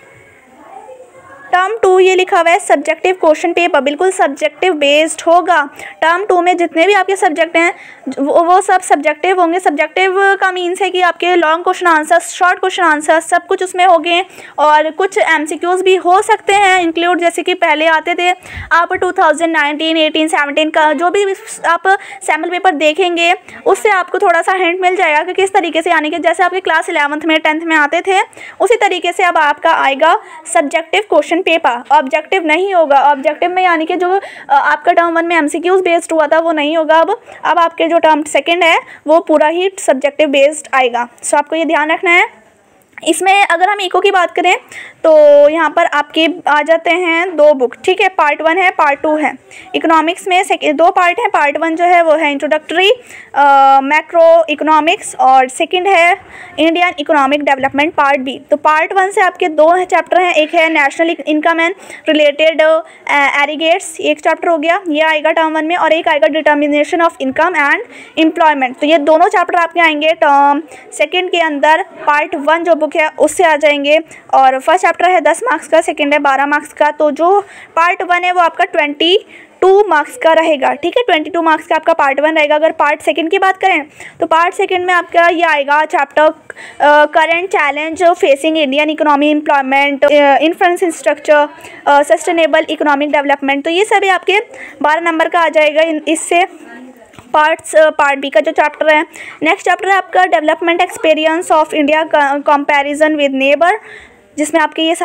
टर्म टू ये लिखा हुआ है सब्जेक्टिव क्वेश्चन पेपर, बिल्कुल सब्जेक्टिव बेस्ड होगा। टर्म टू में जितने भी आपके सब्जेक्ट हैं वो, वो सब सब्जेक्टिव होंगे। सब्जेक्टिव का मीन्स है कि आपके long question answer, short question answer सब कुछ उसमें होंगे, और कुछ एमसीक्यूज भी हो सकते हैं इंक्लूड, जैसे कि पहले आते थे। आप two thousand nineteen, eighteen, seventeen का जो भी आप सैम्पल पेपर देखेंगे उससे आपको थोड़ा सा हिंट मिल जाएगा कि किस तरीके से, यानी कि जैसे आपके क्लास इलेवंथ में टेंथ में आते थे उसी तरीके से अब आपका आएगा सब्जेक्टिव क्वेश्चन पेपर। ऑब्जेक्टिव नहीं होगा, ऑब्जेक्टिव में यानी कि जो आपका टर्म वन में एमसीक्यूज बेस्ड हुआ था वो नहीं होगा। अब अब आपके जो टर्म सेकंड है वो पूरा ही सब्जेक्टिव बेस्ड आएगा। सो आपको ये ध्यान रखना है। इसमें अगर हम इको की बात करें तो यहाँ पर आपके आ जाते हैं दो बुक, ठीक है, पार्ट वन है पार्ट टू है। इकोनॉमिक्स में सेकेंड दो पार्ट हैं, पार्ट वन जो है वो है इंट्रोडक्टरी मैक्रो इकोनॉमिक्स, और सेकंड है Indian economic development part B. तो पार्ट वन से आपके दो चैप्टर हैं, एक है national income and related aggregates, एक चैप्टर हो गया, ये आएगा टर्म वन में, और एक आएगा determination of income and employment. तो ये दोनों चैप्टर आपके आएंगे टर्म सेकेंड के अंदर। पार्ट वन जो बुक है उससे आ जाएंगे, और फर्स्ट चैप्टर है दस मार्क्स का, सेकंड है बारह मार्क्स का। तो जो पार्ट वन है वो आपका ट्वेंटी टू मार्क्स का रहेगा, ठीक है, ट्वेंटी टू मार्क्स का आपका पार्ट वन रहेगा। अगर पार्ट सेकंड की बात करें तो पार्ट सेकंड में आपका ये आएगा chapter current challenge facing Indian economy, employment, infrastructure, sustainable economic development. तो ये सभी आपके बारह नंबर का आ जाएगा। इससे पार्ट्स पार्ट बी का जो चैप्टर है, नेक्स्ट चैप्टर है आपका development experience of India comparison with neighbour, जिसमें आपके ये सारे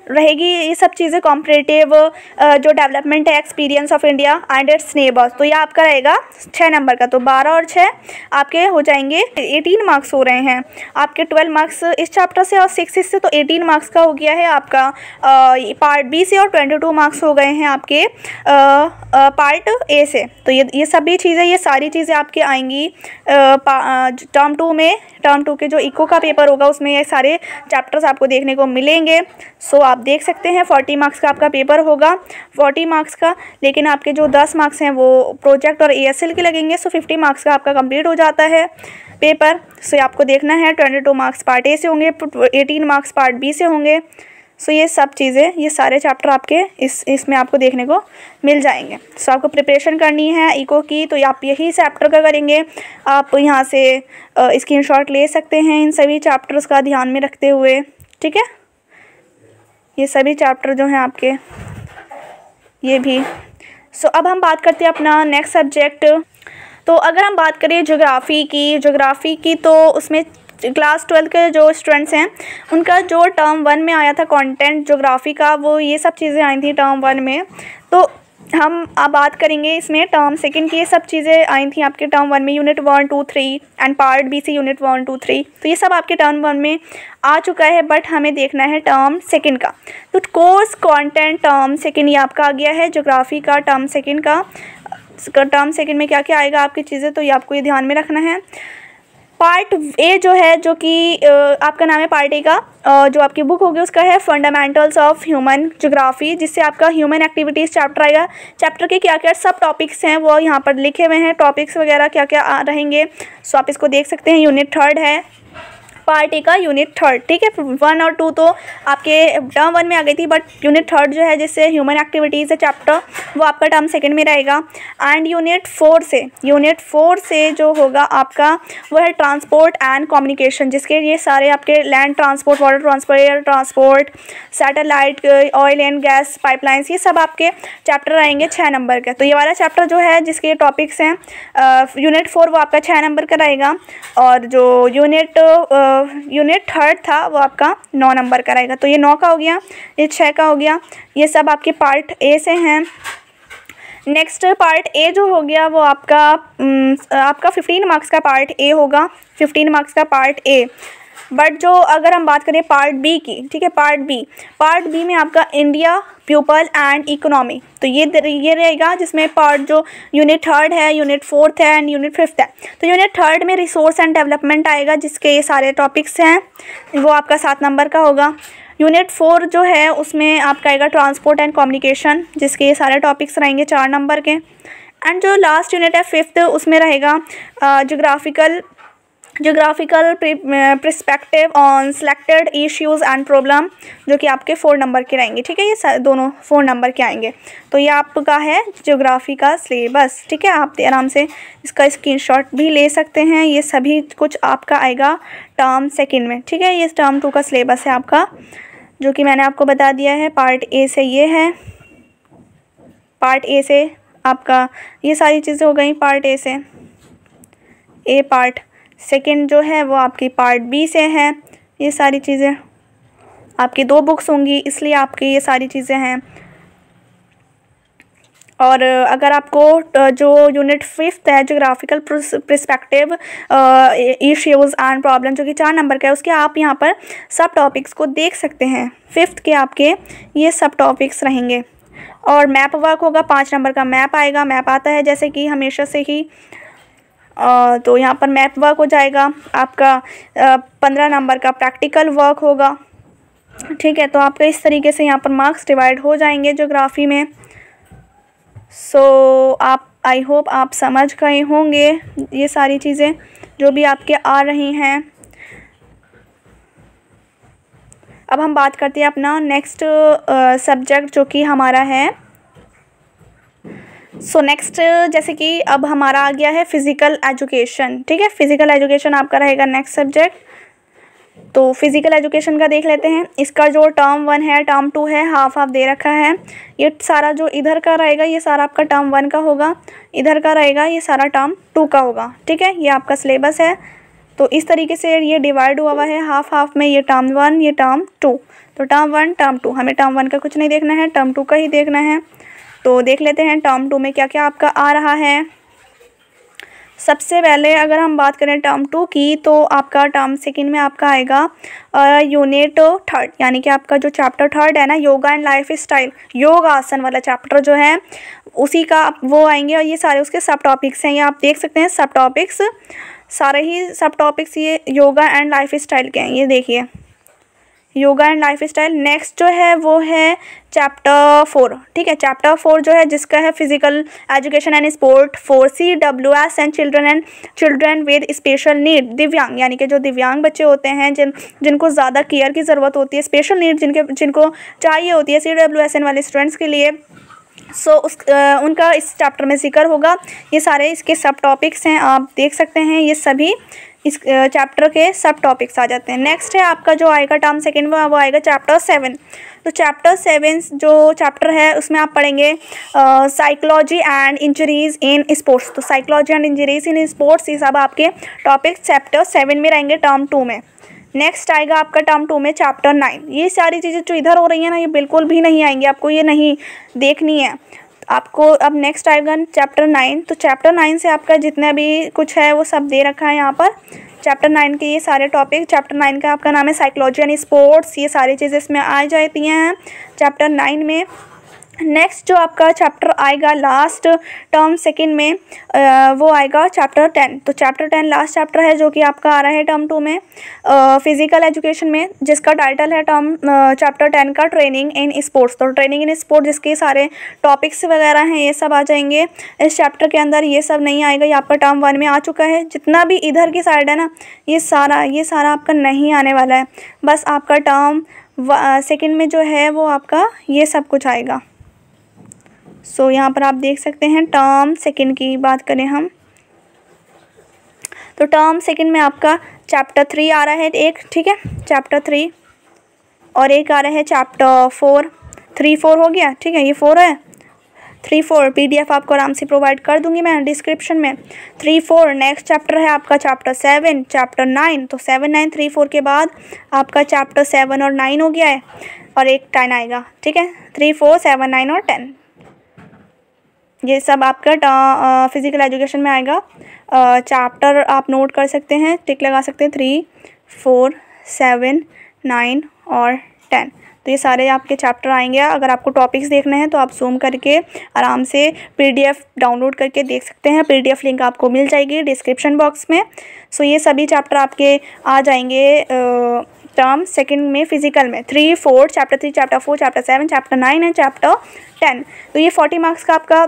रहेगी ये सब चीज़ें कॉम्परेटिव जो डेवलपमेंट है, experience of India and its neighbours, तो ये आपका रहेगा छः नंबर का। तो बारह और छः आपके हो जाएंगे एटीन मार्क्स हो रहे हैं आपके, ट्वेल्व मार्क्स इस चैप्टर से और सिक्स इससे, तो एटीन मार्क्स का हो गया है आपका पार्ट बी से, और ट्वेंटी टू मार्क्स हो गए हैं आपके पार्ट ए से। तो ये ये सभी चीज़ें, ये सारी चीज़ें आपके आएंगी टर्म टू में। टर्म टू के जो इको का पेपर होगा उसमें ये सारे चैप्टर्स आपको देखने को मिलेंगे। सो आप देख सकते हैं फोर्टी मार्क्स का आपका पेपर होगा, फोर्टी मार्क्स का, लेकिन आपके जो दस मार्क्स हैं वो प्रोजेक्ट और ए एस एल के लगेंगे। सो फिफ्टी मार्क्स का आपका कंप्लीट हो जाता है पेपर। सो आपको देखना है twenty two marks part A से होंगे, एटीन मार्क्स पार्ट बी से होंगे। सो ये सब चीज़ें, ये सारे चैप्टर आपके इस इसमें आपको देखने को मिल जाएंगे। सो आपको प्रिपरेशन करनी है इको की, तो आप यही चैप्टर का करेंगे। आप यहाँ से स्क्रीनशॉट ले सकते हैं इन सभी चैप्टर्स का ध्यान में रखते हुए, ठीक है। ये सभी चैप्टर जो हैं आपके, ये भी। सो अब हम बात करते हैं अपना नेक्स्ट सब्जेक्ट। तो अगर हम बात करें ज्योग्राफ़ी की ज्योग्राफ़ी की तो उसमें क्लास ट्वेल्थ के जो स्टूडेंट्स हैं उनका जो टर्म वन में आया था कंटेंट ज्योग्राफी का, वो ये सब चीज़ें आई थी टर्म वन में। तो हम अब बात करेंगे इसमें टर्म सेकंड की, ये सब चीज़ें आई थी आपके टर्म वन में, unit one two three and part B से यूनिट वन टू थ्री। तो ये सब आपके टर्म वन में आ चुका है, बट हमें देखना है टर्म सेकंड का। तो कोर्स कंटेंट टर्म सेकंड ये आपका आ गया है ज्योग्राफी का टर्म सेकंड का। टर्म सेकंड में क्या क्या आएगा आपकी चीज़ें, तो ये आपको ये ध्यान में रखना है। पार्ट ए जो है, जो कि आपका नाम है पार्ट ए का, जो आपकी बुक होगी उसका है फंडामेंटल्स ऑफ ह्यूमन ज्योग्राफी, जिससे आपका ह्यूमन एक्टिविटीज़ चैप्टर आएगा। चैप्टर के क्या क्या सब टॉपिक्स हैं वो यहाँ पर लिखे हुए हैं, टॉपिक्स वगैरह क्या क्या रहेंगे। सो आप इसको देख सकते हैं। यूनिट थर्ड है पार्ट ए का, यूनिट थर्ड, ठीक है। वन और टू तो आपके टर्म वन में आ गई थी, बट यूनिट थर्ड जो है जिससे ह्यूमन एक्टिविटीज़ है चैप्टर, वो आपका टर्म सेकंड में रहेगा। एंड यूनिट फोर से यूनिट फोर से जो होगा आपका वो है ट्रांसपोर्ट एंड कम्युनिकेशन, जिसके ये सारे आपके land transport, water transport, air transport, satellite, oil and gas pipelines, ये सब आपके चैप्टर आएंगे छः नंबर के। तो ये वाला चैप्टर जो है जिसके टॉपिक्स हैं यूनिट फोर वो आपका छः नंबर का रहेगा, और जो यूनिट यूनिट थर्ड था वो आपका नौ नंबर का रहेगा। तो ये नौ का हो गया, ये छः का हो गया, ये सब आपके पार्ट ए से हैं। नेक्स्ट पार्ट ए जो हो गया वो आपका आपका फिफ्टीन मार्क्स का पार्ट ए होगा, फिफ्टीन मार्क्स का पार्ट ए। बट जो अगर हम बात करें पार्ट बी की, ठीक है, पार्ट बी पार्ट बी में आपका इंडिया, पीपल एंड इकोनॉमी, तो ये ये रहेगा, जिसमें पार्ट जो यूनिट थर्ड है, यूनिट फोर्थ है एंड यूनिट फिफ्थ है। तो यूनिट थर्ड में रिसोर्स एंड डेवलपमेंट आएगा, जिसके ये सारे टॉपिक्स हैं, वो आपका सात नंबर का होगा। यूनिट फोर जो है उसमें आपका आएगा ट्रांसपोर्ट एंड कम्युनिकेशन, जिसके ये सारे टॉपिक्स रहेंगे चार नंबर के। एंड जो लास्ट यूनिट है फिफ्थ, उसमें रहेगा geographical geographical perspective on selected issues and problem, जो कि आपके फोर नंबर के रहेंगे, ठीक है। ये दोनों फोर नंबर के आएंगे। तो ये आपका है ज्योग्राफी का सिलेबस, ठीक है। आप आराम से इसका स्क्रीनशॉट भी ले सकते हैं। ये सभी कुछ आपका आएगा टर्म सेकंड में, ठीक है। ये टर्म टू का सिलेबस है आपका, जो कि मैंने आपको बता दिया है। पार्ट ए से ये है, पार्ट ए से आपका ये सारी चीज़ें हो गई पार्ट ए से। ए पार्ट सेकंड जो है वो आपकी पार्ट बी से है। ये सारी चीज़ें आपकी दो बुक्स होंगी, इसलिए आपकी ये सारी चीज़ें हैं। और अगर आपको जो यूनिट फिफ्थ है geographical perspective issues and problem, जो कि चार नंबर का है, उसके आप यहाँ पर सब टॉपिक्स को देख सकते हैं। फिफ्थ के आपके ये सब टॉपिक्स रहेंगे। और मैप वर्क होगा, पाँच नंबर का मैप आएगा। मैप आता है जैसे कि हमेशा से ही, Uh, तो यहाँ पर मैप वर्क हो जाएगा आपका। पंद्रह नंबर का प्रैक्टिकल वर्क होगा, ठीक है। तो आपके इस तरीके से यहाँ पर मार्क्स डिवाइड हो जाएंगे ज्योग्राफी में। सो so, आप आई होप आप समझ गए होंगे ये सारी चीज़ें जो भी आपके आ रही हैं। अब हम बात करते हैं अपना नेक्स्ट सब्जेक्ट, जो कि हमारा है सो so, नेक्स्ट जैसे कि अब हमारा आ गया है फिज़िकल एजुकेशन, ठीक है। फिज़िकल एजुकेशन आपका रहेगा नेक्स्ट सब्जेक्ट। तो फिज़िकल एजुकेशन का देख लेते हैं। इसका जो टर्म वन है, टर्म टू है, हाफ हाफ दे रखा है। ये सारा जो इधर का रहेगा ये सारा आपका टर्म वन का होगा, इधर का रहेगा ये सारा टर्म टू का होगा, ठीक है। ये आपका सिलेबस है तो इस तरीके से ये डिवाइड हुआ हुआ है हाफ हाफ में, ये टर्म वन ये टर्म टू। तो टर्म वन टर्म टू, हमें टर्म वन का कुछ नहीं देखना है, टर्म टू का ही देखना है। तो देख लेते हैं टर्म टू में क्या क्या आपका आ रहा है। सबसे पहले अगर हम बात करें टर्म टू की, तो आपका टर्म सेकंड में आपका आएगा यूनिट थर्ड, यानी कि आपका जो चैप्टर थर्ड है ना, योगा एंड लाइफ स्टाइल, योग आसन वाला चैप्टर जो है उसी का वो आएंगे। और ये सारे उसके सब टॉपिक्स हैं, ये आप देख सकते हैं सब टॉपिक्स, सारे ही सब टॉपिक्स ये योगा एंड लाइफ स्टाइल के हैं। ये देखिए yoga and lifestyle. Next जो है वो है चैप्टर फोर, ठीक है। चैप्टर फोर जो है जिसका है physical education and sport for C W S and children and children with special need, दिव्यांग, यानी कि जो दिव्यांग बच्चे होते हैं जिन जिनको ज़्यादा केयर की ज़रूरत होती है, स्पेशल नीड जिनके जिनको चाहिए होती है सी डब्ल्यू एस एन वाले स्टूडेंट्स के लिए। सो so, उस आ, उनका इस चैप्टर में जिक्र होगा। ये सारे इसके सब टॉपिक्स हैं, आप देख सकते हैं ये सभी इस चैप्टर के सब टॉपिक्स आ जाते हैं। नेक्स्ट है आपका जो आएगा टर्म सेकेंड वो वो आएगा चैप्टर सेवन। तो चैप्टर सेवन जो चैप्टर है उसमें आप पढ़ेंगे psychology and injuries in sports. तो psychology and injuries in sports ये सब आपके टॉपिक्स चैप्टर सेवन में रहेंगे टर्म टू में। नेक्स्ट आएगा आपका टर्म टू में चैप्टर नाइन। ये सारी चीज़ें जो इधर हो रही हैं ना, ये बिल्कुल भी नहीं आएंगी, आपको ये नहीं देखनी है आपको। अब नेक्स्ट आएगा चैप्टर नाइन। तो चैप्टर नाइन से आपका जितना भी कुछ है वो सब दे रखा है यहाँ पर। चैप्टर नाइन के ये सारे टॉपिक, चैप्टर नाइन का आपका नाम है साइकोलॉजी एंड स्पोर्ट्स, ये सारी चीज़ें इसमें आ जाती हैं चैप्टर नाइन में। नेक्स्ट जो आपका चैप्टर आएगा लास्ट टर्म सेकंड में आ, वो आएगा चैप्टर टेन। तो चैप्टर टेन लास्ट चैप्टर है जो कि आपका आ रहा है टर्म टू में फिजिकल एजुकेशन में, जिसका टाइटल है टर्म चैप्टर टेन का ट्रेनिंग इन स्पोर्ट्स। तो ट्रेनिंग इन स्पोर्ट्स जिसके सारे टॉपिक्स वगैरह हैं ये सब आ जाएंगे इस चैप्टर के अंदर। ये सब नहीं आएगा, ये आपका टर्म वन में आ चुका है। जितना भी इधर की साइड है ना, ये सारा ये सारा आपका नहीं आने वाला है, बस आपका टर्म सेकेंड में जो है वो आपका ये सब कुछ आएगा। सो so, यहाँ पर आप देख सकते हैं टर्म सेकंड की बात करें हम, तो टर्म सेकंड में आपका चैप्टर थ्री आ रहा है एक, ठीक है, चैप्टर थ्री, और एक आ रहा है चैप्टर फोर। थ्री फोर हो गया, ठीक है, ये फोर है, थ्री फोर पीडीएफ आपको आराम से प्रोवाइड कर दूंगी मैं डिस्क्रिप्शन में। थ्री फोर नेक्स्ट चैप्टर है आपका चैप्टर सेवन, चैप्टर नाइन। तो सेवन नाइन थ्री फोर के बाद आपका चैप्टर सेवन और नाइन हो गया है, और एक टेन आएगा, ठीक है, थ्री फोर सेवन नाइन और टेन, ये सब आपका फिजिकल एजुकेशन में आएगा। चैप्टर आप नोट कर सकते हैं, टिक लगा सकते हैं, थ्री फोर सेवन नाइन और टेन। तो ये सारे आपके चैप्टर आएंगे। अगर आपको टॉपिक्स देखने हैं तो आप जूम करके आराम से पीडीएफ डाउनलोड करके देख सकते हैं। पीडीएफ लिंक आपको मिल जाएगी डिस्क्रिप्शन बॉक्स में। सो ये सभी चैप्टर आपके आ जाएंगे टर्म सेकंड में फिजिकल में, three four chapter three chapter four chapter seven chapter nine and chapter ten. तो ये फोर्टी मार्क्स का आपका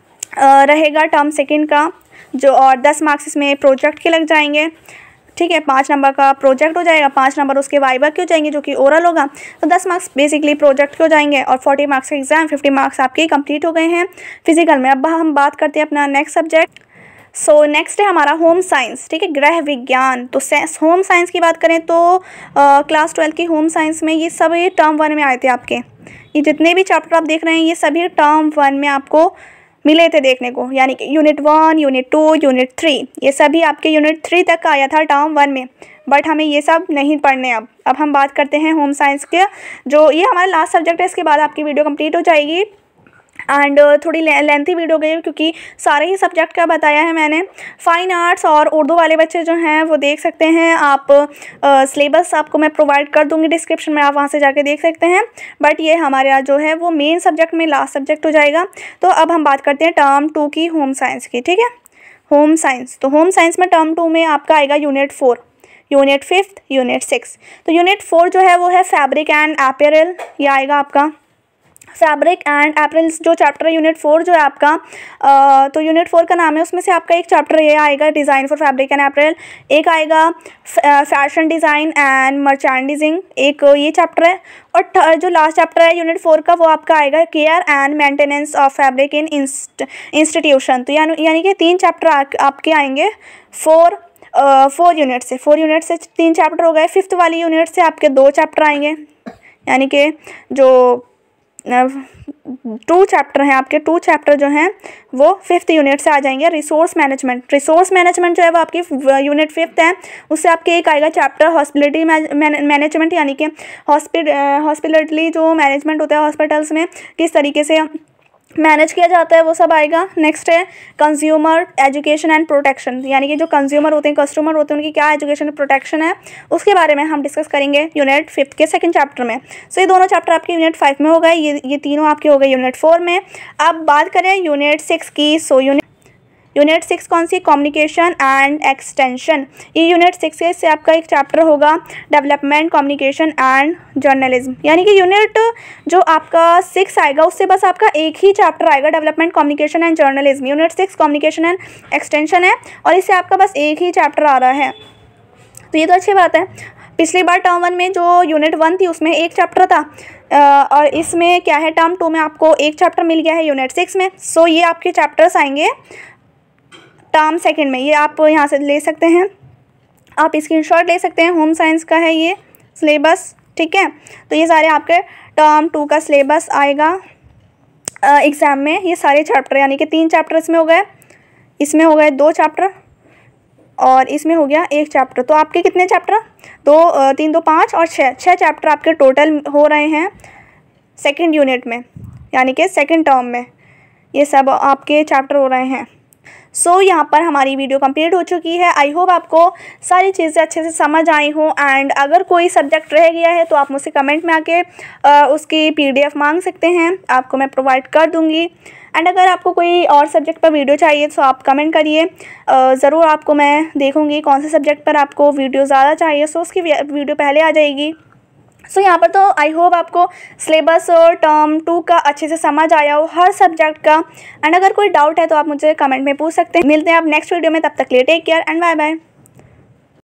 रहेगा टर्म सेकंड का जो, और दस मार्क्स इसमें प्रोजेक्ट के लग जाएंगे, ठीक है। पाँच नंबर का प्रोजेक्ट हो जाएगा, पाँच नंबर उसके वाइवा के हो जाएंगे जो कि ओरल होगा। तो दस मार्क्स बेसिकली प्रोजेक्ट के हो जाएंगे, और फोर्टी मार्क्स का एग्जाम, फिफ्टी मार्क्स आपके कंप्लीट हो गए हैं फिजिकल में। अब हम बात करते हैं अपना नेक्स्ट सब्जेक्ट। सो नेक्स्ट है हमारा होम साइंस, ठीक है, गृह विज्ञान। तो होम साइंस की बात करें तो क्लास ट्वेल्थ की होम साइंस में ये सब ये टर्म वन में आए थे आपके। ये जितने भी चैप्टर आप देख रहे हैं ये सभी टर्म वन में आपको मिले थे देखने को, यानी कि unit one, unit two, unit three, ये सभी आपके यूनिट थ्री तक का आया था टर्म वन में। बट हमें ये सब नहीं पढ़ने। अब अब हम बात करते हैं होम साइंस के, जो ये हमारा लास्ट सब्जेक्ट है। इसके बाद आपकी वीडियो कंप्लीट हो जाएगी, एंड थोड़ी लेंथी वीडियो गई क्योंकि सारे ही सब्जेक्ट का बताया है मैंने। फाइन आर्ट्स और उर्दू वाले बच्चे जो हैं वो देख सकते हैं आप, सिलेबस आपको मैं प्रोवाइड कर दूंगी डिस्क्रिप्शन में, आप वहां से जाके देख सकते हैं। बट ये हमारे यहाँ जो है वो मेन सब्जेक्ट में लास्ट सब्जेक्ट हो जाएगा। तो अब हम बात करते हैं टर्म टू की होम साइंस की, ठीक है, होम साइंस। तो होम साइंस में टर्म टू में आपका आएगा unit four, unit fifth, unit six. तो यूनिट फोर जो है वो है फैब्रिक एंड अपैरेल, ये आएगा आपका फैब्रिक एंड अपैरेल्स जो चैप्टर है यूनिट फोर जो है आपका। आ, तो यूनिट फोर का नाम है, उसमें से आपका एक चैप्टर ये आएगा design for fabric and apparel, एक आएगा फैशन डिज़ाइन एंड मर्चेंडाइजिंग, एक ये चैप्टर है। और जो लास्ट चैप्टर है यूनिट फोर का वो आपका आएगा care and maintenance of fabric in institution. तो यानी यानी कि तीन चैप्टर आ, आपके आएंगे फोर फोर यूनिट से, फोर यूनिट से तीन चैप्टर हो गए। फिफ्थ वाली यूनिट से आपके दो चैप्टर आएंगे, यानी कि जो टू चैप्टर हैं आपके, टू चैप्टर जो हैं वो फिफ्थ यूनिट से आ जाएंगे। रिसोर्स मैनेजमेंट, रिसोर्स मैनेजमेंट जो है वो आपकी यूनिट फिफ्थ है, उससे आपके एक आएगा चैप्टर हॉस्पिटलिटी मैनेजमेंट, यानी कि हॉस्पिट हॉस्पिटलिटी जो मैनेजमेंट होता है हॉस्पिटल्स में किस तरीके से मैनेज किया जाता है वो सब आएगा। नेक्स्ट है कंज्यूमर एजुकेशन एंड प्रोटेक्शन, यानी कि जो कंज्यूमर होते हैं कस्टमर होते हैं उनकी क्या एजुकेशन प्रोटेक्शन है उसके बारे में हम डिस्कस करेंगे यूनिट फिफ्थ के सेकंड चैप्टर में। सो ये दोनों चैप्टर आपके यूनिट फाइव में हो गए, ये ये तीनों आपके हो गए यूनिट फोर में। अब बात करें यूनिट सिक्स की। सो यूनिट यूनिट सिक्स कौन सी? Communication and extension. ये यूनिट सिक्स है, इससे आपका एक चैप्टर होगा डेवलपमेंट कम्युनिकेशन एंड जर्नलिज्म, यानी कि यूनिट जो आपका सिक्स आएगा उससे बस आपका एक ही चैप्टर आएगा development communication and journalism. Unit six communication and extension है और इससे आपका बस एक ही चैप्टर आ रहा है, तो ये तो अच्छी बात है। पिछली बार टर्म वन में जो यूनिट वन थी उसमें एक चैप्टर था और इसमें क्या है टर्म टू में आपको एक चैप्टर मिल गया है यूनिट सिक्स में। सो ये आपके चैप्टर्स आएंगे टर्म सेकंड में, ये आप यहाँ से ले सकते हैं, आप स्क्रीनशॉट ले सकते हैं। होम साइंस का है ये सिलेबस, ठीक है। तो ये सारे आपके टर्म टू का सिलेबस आएगा एग्ज़ाम में, ये सारे चैप्टर, यानी कि तीन चैप्टर इसमें हो गए, इसमें हो गए दो चैप्टर और इसमें हो गया एक चैप्टर। तो आपके कितने चैप्टर? दो, तीन दो पाँच और छः, छः चैप्टर आपके टोटल हो रहे हैं सेकेंड यूनिट में, यानी कि सेकेंड टर्म में ये सब आपके चैप्टर हो रहे हैं। सो so, यहाँ पर हमारी वीडियो कंप्लीट हो चुकी है। आई होप आपको सारी चीज़ें अच्छे से समझ आई हों एंड अगर कोई सब्जेक्ट रह गया है तो आप मुझसे कमेंट में आके आ, उसकी पीडीएफ मांग सकते हैं, आपको मैं प्रोवाइड कर दूँगी। एंड अगर आपको कोई और सब्जेक्ट पर वीडियो चाहिए तो आप कमेंट करिए, ज़रूर आपको मैं देखूँगी कौन से सब्जेक्ट पर आपको वीडियो ज़्यादा चाहिए, सो उसकी वीडियो पहले आ जाएगी। सो so, यहाँ पर तो आई होप आपको सिलेबस और टर्म टू का अच्छे से समझ आया हो हर सब्जेक्ट का। एंड अगर कोई डाउट है तो आप मुझे कमेंट में पूछ सकते हैं। मिलते हैं आप नेक्स्ट वीडियो में, तब तक के लिए take care and bye bye.